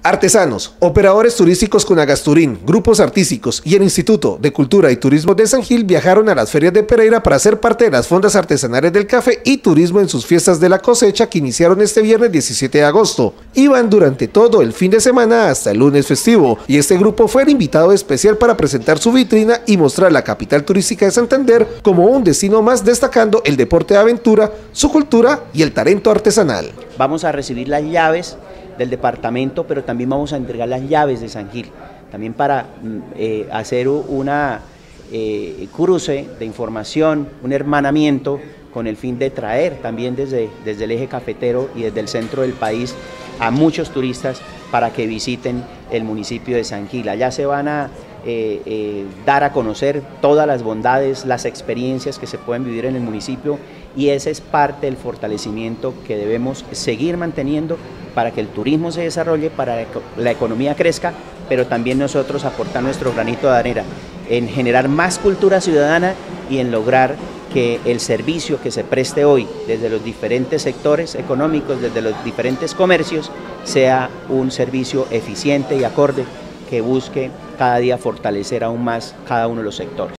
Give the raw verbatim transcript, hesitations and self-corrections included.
Artesanos, operadores turísticos Cunagasturín, grupos artísticos y el Instituto de Cultura y Turismo de San Gil viajaron a las ferias de Pereira para ser parte de las fondas artesanales del café y turismo en sus fiestas de la cosecha que iniciaron este viernes diecisiete de agosto. Iban durante todo el fin de semana hasta el lunes festivo y este grupo fue el invitado especial para presentar su vitrina y mostrar la capital turística de Santander como un destino más, destacando el deporte de aventura, su cultura y el talento artesanal. Vamos a recibir las llaves del departamento, pero también vamos a entregar las llaves de San Gil, también para eh, hacer una eh, cruce de información, un hermanamiento con el fin de traer también desde, desde el eje cafetero y desde el centro del país a muchos turistas para que visiten el municipio de San Gil. Allá se van a eh, eh, dar a conocer todas las bondades, las experiencias que se pueden vivir en el municipio, y ese es parte del fortalecimiento que debemos seguir manteniendo para que el turismo se desarrolle, para que la economía crezca, pero también nosotros aportar nuestro granito de arena en generar más cultura ciudadana y en lograr que el servicio que se preste hoy desde los diferentes sectores económicos, desde los diferentes comercios, sea un servicio eficiente y acorde que busque cada día fortalecer aún más cada uno de los sectores.